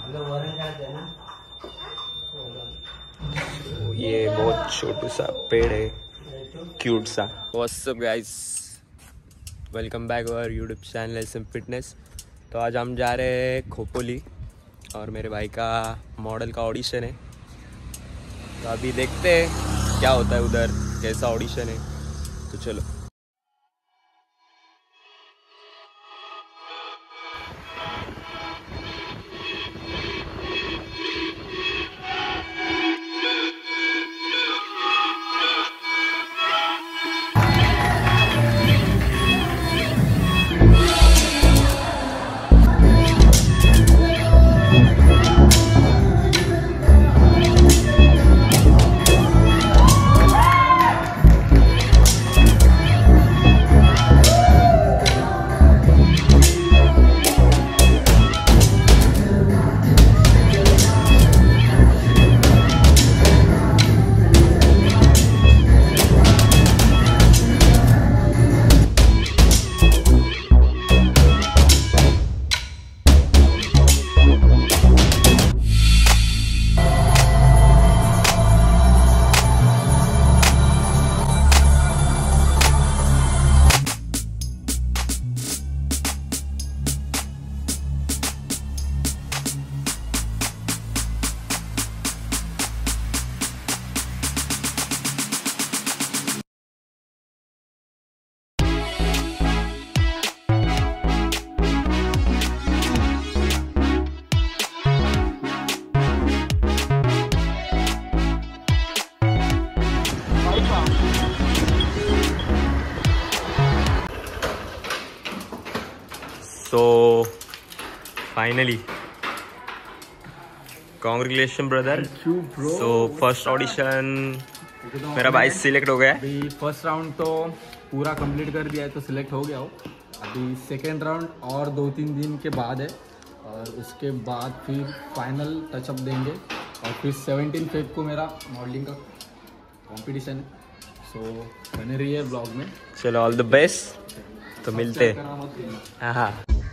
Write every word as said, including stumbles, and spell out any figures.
तो ये बहुत छोटू सा पेड़ है, क्यूट सा। What's up guys, welcome back our YouTube channel SM fitness. तो आज हम जा रहे हैं खोपोली और मेरे भाई का मॉडल का ऑडिशन है। तो अभी देखते हैं क्या होता है उधर, कैसा ऑडिशन है। तो चलो। So finally, congratulations brother. Thank you bro. So first audition मेरा भाई सिलेक्ट हो गया है। अभी फर्स्ट राउंड तो पूरा कंप्लीट कर दिया है, तो सिलेक्ट हो गया हो। अभी सेकेंड राउंड और दो तीन दिन के बाद है, और उसके बाद फिर फाइनल टचअप देंगे, और फिर सेवनटीन फेब को मेरा मॉडलिंग का कंपटीशन है। सो बने रही है ब्लॉग में। चलो ऑल द बेस्ट। तो मिलते हैं। हाँ हाँ।